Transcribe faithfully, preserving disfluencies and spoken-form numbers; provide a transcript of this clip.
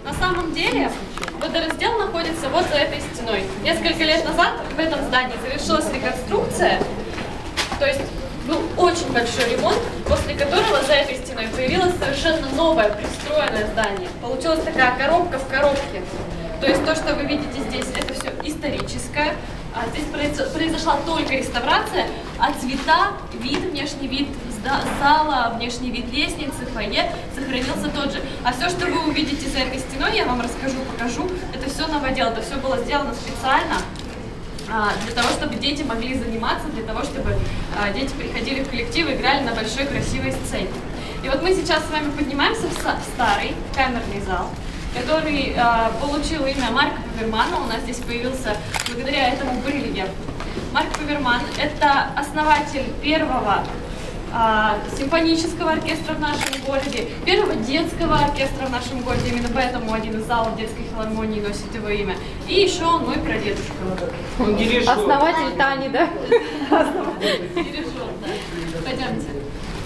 На самом деле, водораздел находится вот за этой стеной. Несколько лет назад в этом здании завершилась реконструкция, то есть был очень большой ремонт, после которого за этой стеной появилось совершенно новое пристроенное здание. Получилась такая коробка в коробке. То есть то, что вы видите здесь, это все историческое. А здесь произошла только реставрация, а цвета, вид, внешний вид зала, внешний вид лестницы, фойе сохранился тот же. А все, что вы увидите за этой стеной, я вам расскажу, покажу, это все новодел, это все было сделано специально для того, чтобы дети могли заниматься, для того, чтобы дети приходили в коллектив и играли на большой красивой сцене. И вот мы сейчас с вами поднимаемся в старый камерный зал, который э, получил имя Марка Павермана. У нас здесь появился благодаря этому барельефу. Марк Паверман – это основатель первого э, симфонического оркестра в нашем городе, первого детского оркестра в нашем городе. Именно поэтому один из залов детской филармонии носит его имя. И еще он мой прадедушка. Он дирижер. Основатель Тани, да? Дирижер, да. Пойдемте.